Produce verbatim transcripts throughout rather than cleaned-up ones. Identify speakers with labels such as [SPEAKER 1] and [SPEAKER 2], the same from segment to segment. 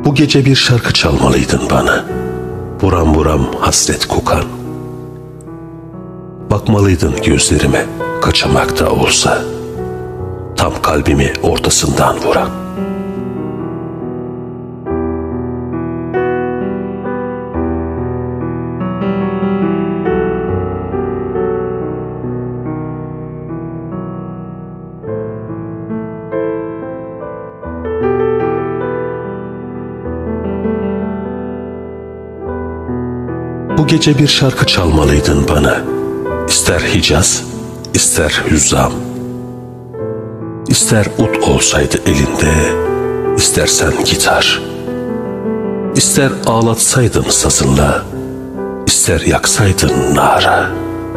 [SPEAKER 1] Bu gece bir şarkı çalmalıydın bana, buram buram hasret kokan. Bakmalıydın gözlerime, kaçamakta olsa, tam kalbimi ortasından vuran. Bu gece bir şarkı çalmalıydın bana, İster Hicaz, ister Hüzzam. İster ut olsaydı elinde, istersen gitar. İster ağlatsaydın sazınla, ister yaksaydın nara.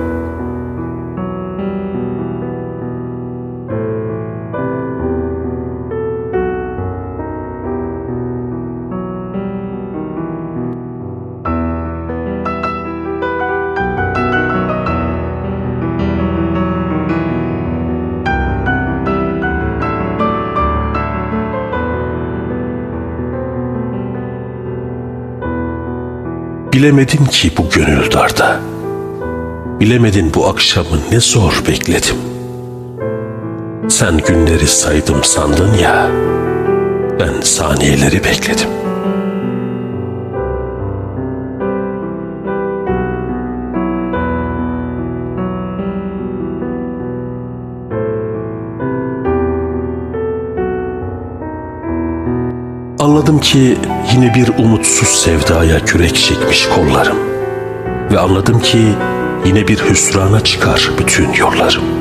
[SPEAKER 1] Bilemedin ki bu gönül darda, bilemedin bu akşamı ne zor bekledim. Sen günleri saydım sandın ya, ben saniyeleri bekledim. Anladım ki yine bir umutsuz sevdaya kürek çekmiş kollarım. Ve anladım ki yine bir hüsrana çıkar bütün yollarım.